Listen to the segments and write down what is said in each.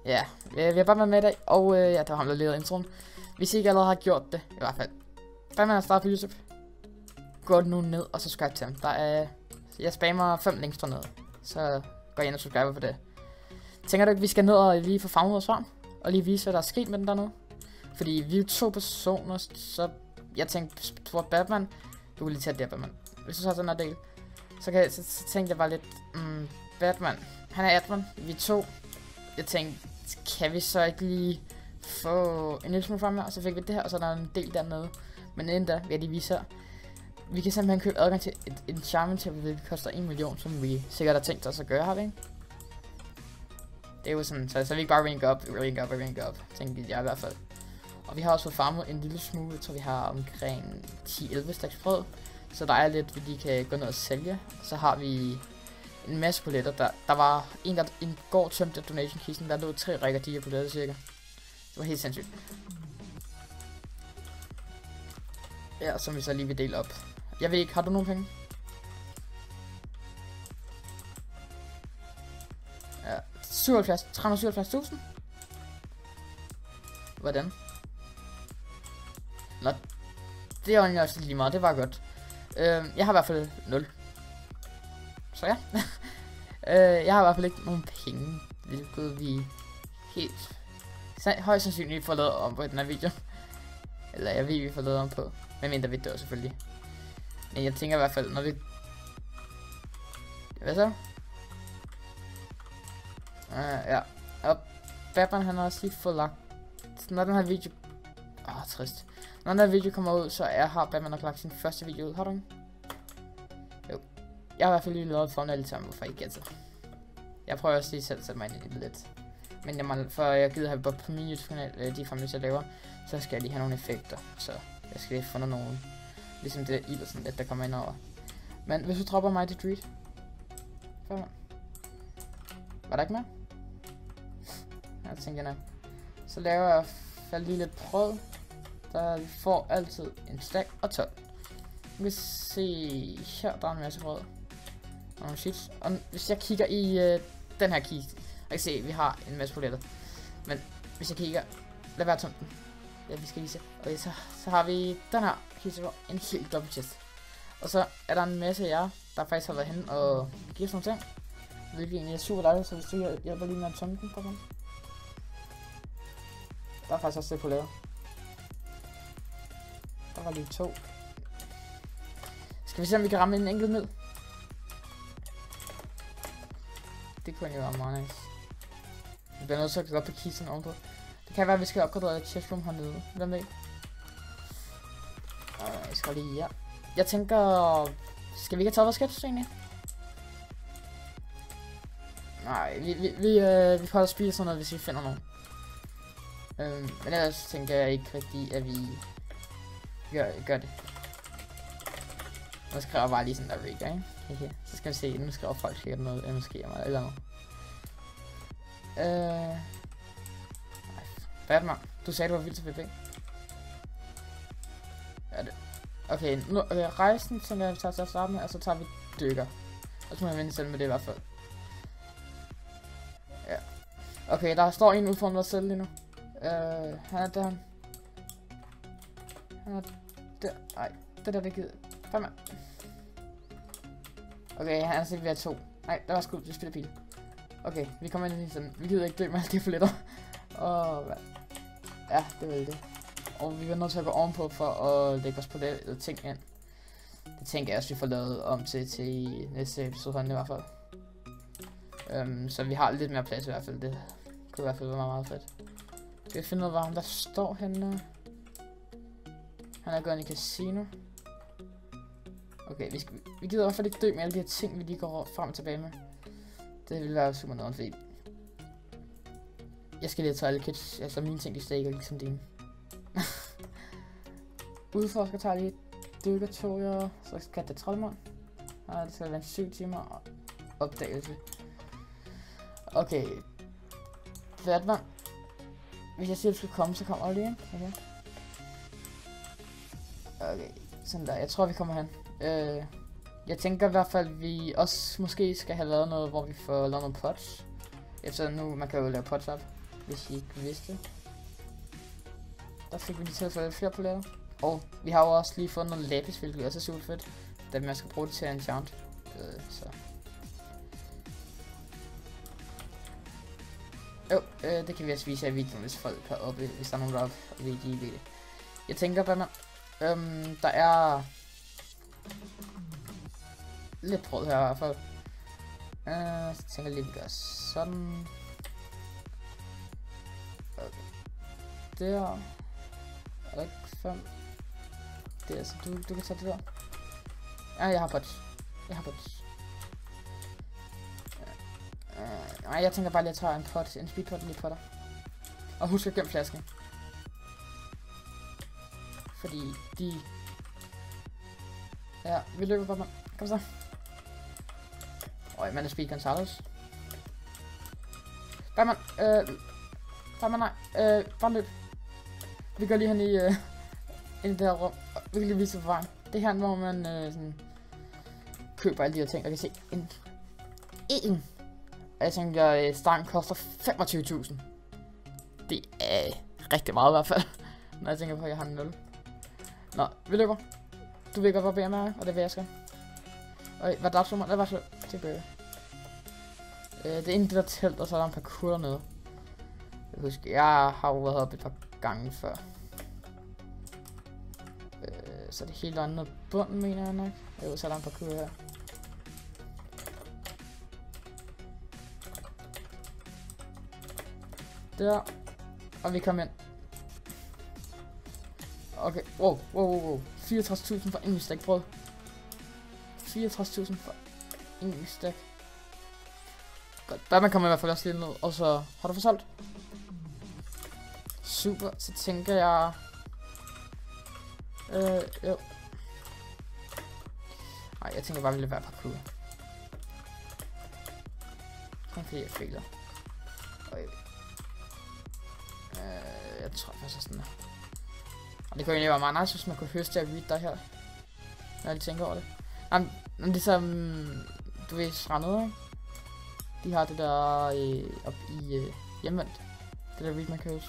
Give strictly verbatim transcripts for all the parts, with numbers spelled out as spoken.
Ja, vi har bare været med i dag, og øh, ja, det var ham, der lavede introen. Hvis I ikke allerede har gjort det, i hvert fald. Batman er startet på YouTube. Gå nu ned og subscribe til ham. Der er, jeg spammer fem links dernede, så gå ind og subscribe på det. Tænker du ikke, vi skal ned og lige få fanget vores farm? Og lige vise, hvad der er sket med den dernede? Fordi vi er jo to personer, så jeg tænkte, tror Batman, du kan lige tage det her, Batman. Hvis du tager den her del, så, kan, så, så tænkte jeg bare lidt, mm, Batman, han er Batman, vi er to. Jeg tænkte, kan vi så ikke lige få en lille smule frem her, og så fik vi det her, og så er der en del dernede. Men inden da, vil jeg lige vise her. Vi kan simpelthen købe adgang til et enchantment til, hvilket koster en million, som vi sikkert har tænkt os at gøre, har vi ikke? Det er jo sådan, så, så vi ikke bare rank op, rank op og rank op, tænkte jeg i hvert fald. Og vi har også fået farmet en lille smule, så vi har omkring ti elleve stacks brød. Så der er lidt, vi lige kan gå ned og sælge. Så har vi en masse poletter. Der, der var en, der en går tømte donation-kisten, der lå tre rækker de her poletter cirka. Det var helt sindssygt. Ja, som vi så lige vil dele op. Jeg ved ikke, har du nogen penge? Ja, syvoghalvfjerds, tre hundrede og syvoghalvfjerds tusind. Hvordan? Nå, det er jo egentlig også lige meget, det var godt. Øh, jeg har i hvert fald nul. Så ja. øh, jeg har i hvert fald ikke nogen penge, hvilket vi helt højst sandsynligt får lavet om på den her video. Eller jeg ved, vi får lavet om på. Men mindre vi dør selvfølgelig. Men jeg tænker i hvert fald, når vi... Hvad så? Uh, ja. Og Batman han har også lige fået lagt... Når den her video... Åh, oh, trist. Når den her video kommer ud, så er, har Batman nok lagt sin første video ud. Har du den? Jo. Jeg har i hvert fald lige lavet thumbnail sammen, hvorfor jeg ikke gætter. Jeg prøver også lige selv at sætte mig ind i det lidt. Men jeg må, for jeg gider have på min YouTube-kanal, de thumbnails jeg laver, så skal jeg lige have nogle effekter. Så jeg skal lige finde nogle... Ligesom det der ild og sådan lidt, der kommer ind over. Men hvis du dropper mig til Dread... Hvad var der ikke mere? Jeg tænker jeg så laver jeg fald lige lidt brød. Der vi får altid en stack og tolv. Vi kan se her, der er en masse brød. Og nogle sheets. Og hvis jeg kigger i uh, den her kiste, jeg kan se, at vi har en masse poletter. Men hvis jeg kigger, lad være tomt den. Ja, vi skal lige se. Okay, så, så har vi den her kiste, en helt dobbelt chest. Og så er der en masse af jer, der faktisk har været henne og giver sådan nogle ting. Hvilket egentlig er super dejligt, så hvis du hjælper lige med at tømme den, for der er faktisk også det på lavet. Der var lige to. Skal vi se, om vi kan ramme en enkelt ned? Det kunne jo være meget nice. Vi bliver nødt til at gå op på kisten ovenpå. Det kan være, at vi skal opgradere et chestroom hernede. Hvem ved? Uh, jeg skal lige, ja. Jeg tænker... Skal vi ikke have taget vores sketch egentlig? Nej, vi, vi, vi, øh, vi prøver at spise sådan noget, hvis vi finder nogen. Øhm, men ellers tænker jeg ikke rigtigt, at vi gør, gør det. Nu skriver jeg bare lige sådan der rigger, ikke? Okay. Så skal vi se, nu skriver folk sikkert noget, eller måske mig, eller noget. Øh... Batman, du sagde, du var vildt til P P. Ja, det. Okay, nu, okay, rejsen tænker jeg, vi tager til at starte med, og så tager vi dykker. Og så må jeg vende selv med det i hvert fald. Ja. Okay, der står en udfordring os selv lige nu. Øh, han er der. Han er der. Nej, det der, det gider. Kom med. Okay, han er sikkert ved at to. Nej, der var sgu, det spiller pil. Okay, vi kommer ind i sådan. Vi gider ikke dø med alle de foletter. Åh, hvad? Ja, det var det. Og vi er nødt til at gå ovenpå for at lægge os på det ting ind. Det tænker jeg også, vi får lavet om til til næste episode i hvert fald. Um, så vi har lidt mere plads i hvert fald. Det kunne i hvert fald være meget, meget fedt. Skal vi finde ud af, hvor ham der står henne? Han er gået ind i casino. Okay, vi, skal, vi gider i hvert fald ikke dø med alle de her ting, vi lige går frem og tilbage med. Det vil være super noget, fordi jeg skal lige tage alle kits, altså mine ting, de stikker ligesom dine. Udforsker tager lige dykker toger, så skal det troldmand. Og det skal være syv timer og opdagelse. Okay. Batman. Hvis jeg siger, at du skal komme, så kommer du lige ind. Okay. Okay, sådan der. Jeg tror, vi kommer hen. Øh, jeg tænker i hvert fald, at vi også måske skal have lavet noget, hvor vi får lavet nogle pots. Efter nu, man kan jo lave pots op. hvis I ikke vidste. Der fik vi lige tilfælde flere paletter. Og vi har jo også lige fået noget lapis, hvilket også er super fedt. Da man skal bruge det til enchant. Øh, så. Jo, øh, det kan vi også vise i videoen, hvis folk har oppe, hvis der er nogen der er oppe, og vi ikke ved det. Jeg tænker bare, øhm, der er lidt brød her i hvert fald. Øh, så tænker jeg lige, vi gør sådan. Okay. Der. Er der ikke fem? Det er så du, du kan tage det der. Ja, jeg har pot. Jeg har pot. Uh, nej, jeg tænker bare lige at tage en pot, en speedpot lige på dig. Og husk at gemme flasken. Fordi de... Ja, vi løber bare, mand. Kom så. Øj, man er speed Gonzales. Bare mand, øh... Bare mand, nej. Øh, bare løb. Vi går lige hen i... Øh, ind i det her rum. Vi kan lige vise på vejen. Det her, hvor man øh, sådan... køber alle de her ting. Jeg kan se en... En... Og jeg tænker, at stangen koster femogtyve tusind. Det er rigtig meget i hvert fald. Når jeg tænker på, at jeg har en nul. Nå, vi løber. Du ved godt, hvor B M er, og det vil jeg skal. Og hvad der er så? Lad bare slå tilbage. Øh, det er inde i det der telt, og så er der en parkour dernede. Jeg husker, jeg har jo været oppe et par gange før. Øh, så er det helt andet bunden, mener jeg nok. Jo, så er der en parkour her. Der. Og vi kommer ind. Okay, wow, wow, wow, wow. fireogtres tusind for en stak brød. fireogtres tusind for en stak. Godt, der man kommer i hvert fald også lidt ned. Og så har du forsolgt. Super, så tænker jeg... Øh, jo. Nej, jeg tænker bare, vi vil være parkour. Kom fordi jeg fejler. Okay. Øh, jeg tror faktisk sådan her. Og det kunne egentlig være meget nice, hvis man kunne høste af read der her. Når jeg lige tænker over det. Men, men ligesom, du ved, strandet, ikke? De har det der øh, op i øh, hjemvendt. Det der read man kan høste.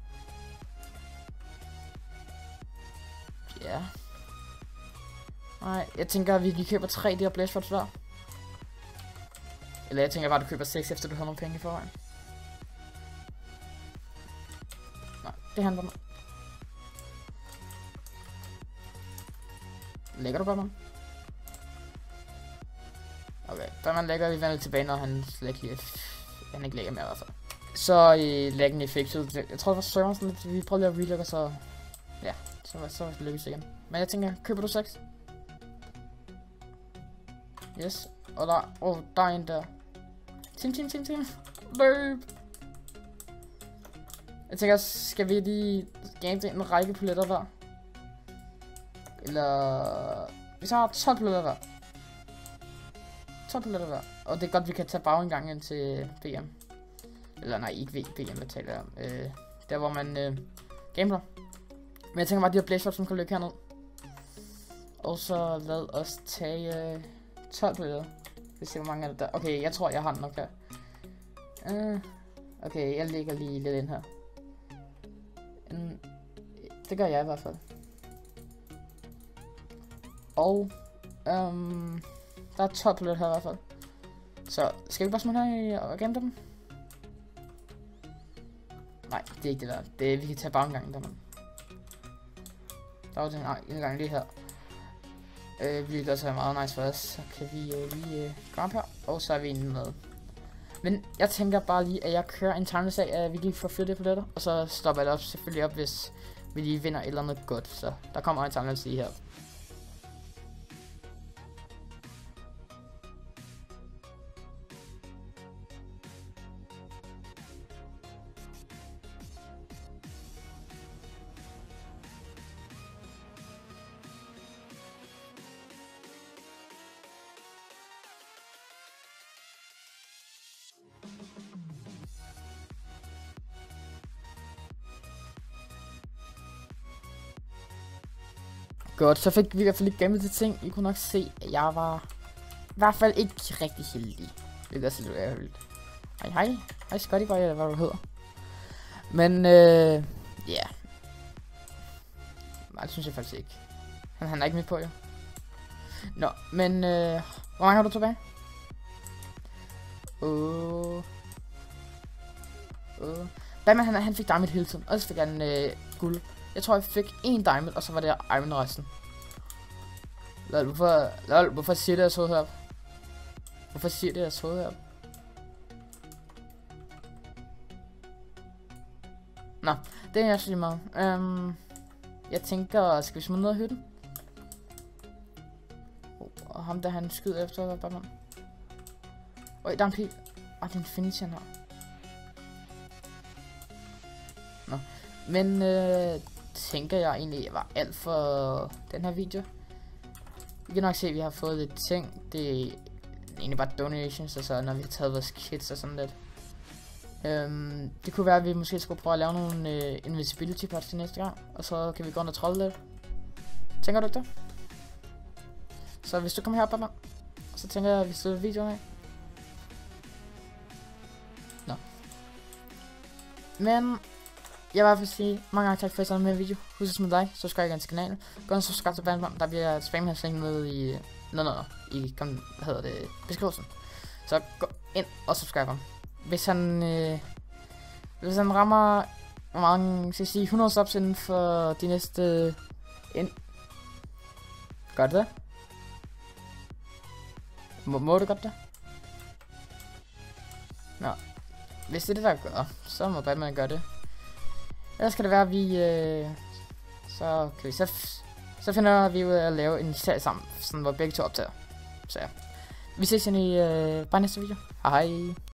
Ja. Yeah. Nej, jeg tænker, at vi lige køber tre de her Blazefords hver. Eller jeg tænker bare, at du køber seks, efter du har nogle penge i forvejen. Nej, det handler om. Lægger du bare mig? Okay, der man lægger vi vandet tilbage, når han slet ikke, han ikke lægger mere i hvert fald. Så i læggen i fixet. Jeg tror det var Søren sådan lidt, vi prøvede lige at relægge, så ja, så, så lykkes det igen. Men jeg tænker, køber du seks? Yes, og der, oh, der er en der. Tim, tim, tim, tim. Løb! Jeg tænker, skal vi lige game en række poletter der? Eller... Vi så har tolv poletter der. tolv poletter der. Og det er godt, vi kan tage bagindgangen ind til B M. Eller nej, ikke B M, hvad taler jeg om. Øh, der hvor man øh, gambler. Men jeg tænker bare, de her Blazefords, som kan lykke herned. Og så lad os tage øh, tolv poletter. Vi ser, hvor mange er der. Okay, jeg tror, jeg har den nok her. Uh, okay, jeg lægger lige lidt ind her. En, det gør jeg i hvert fald. Og um, der er tolv poletter her i hvert fald. Så skal vi bare smutte her og gemme dem? Nej, det er ikke det der. Det er, vi kan tage baggangen der, man. Der var den en gang lige her. Øh, vi vil også have meget nice for os. Så kan vi øh, lige øh, gå op her. Og så er vi inde med. Men jeg tænker bare lige, at jeg kører en timeless af, at vi lige får flyttet på det. Og så stopper jeg det op, selvfølgelig op, hvis vi lige vinder et eller andet godt. Så der kommer en timeless lige her. Godt, så fik vi i hvert fald lidt gammelt til ting. I kunne nok se, at jeg var i hvert fald ikke rigtig heldig. Det er også lidt ærgerligt. Hej hej. Hej Scotty, hvad, hvad du hedder. Men, øh, ja. Yeah. Nej, det synes jeg faktisk ikke. Han, han er ikke med på, jo. Nå, men, øh, hvor mange har du tilbage? Åh. Uh. Uh. Batman, han, han fik diamond hele tiden, og så fik han øh, guld. Jeg tror, jeg fik en diamond, og så var det iron resten. Lol, hvorfor, lol, hvorfor siger det, jeg så heroppe? Hvorfor siger det, jeg så heroppe? Nå, det er jeg så lige meget. Um, jeg tænker, skal vi smide ned af hytten? Oh, og ham der, han skyder efter Batman. Øj, der er en pil. Ah, det er Infinity, han har. Nå, men øh, tænker jeg egentlig var alt for den her video. Vi kan nok se, at vi har fået lidt ting. Det er egentlig bare donations, altså når vi har taget vores kits og sådan lidt. Um, det kunne være, at vi måske skulle prøve at lave nogle uh, invisibility parts til næste gang. Og så kan vi gå rundt og trolle lidt. Tænker du ikke det? Så hvis du kommer herop, Batman, så tænker jeg, at vi støtter videoen af. Nå. Men jeg vil i hvert fald sige mange gange tak for at se med video. Husk at smide like, subscribe igen til kanalen. Gå og subscribe til Batman, der bliver spamhæsling med i noget noget i kom, hvad hedder det, beskrivelsen. Så gå ind og subscribe ham. Hvis han øh, hvis han rammer, hvor mange skal jeg sige, hundrede subs inden for de næste ind. Gør det det? Må, må du godt det? Nå. Hvis det er det der gør, så må Batman gøre det. Ellers kan det være, at vi øh, så kan vi så, så finder vi ud af at lave en serie sammen, sådan hvor begge to optager. Så ja. Vi ses igen i øh, bare næste video. Hej hej.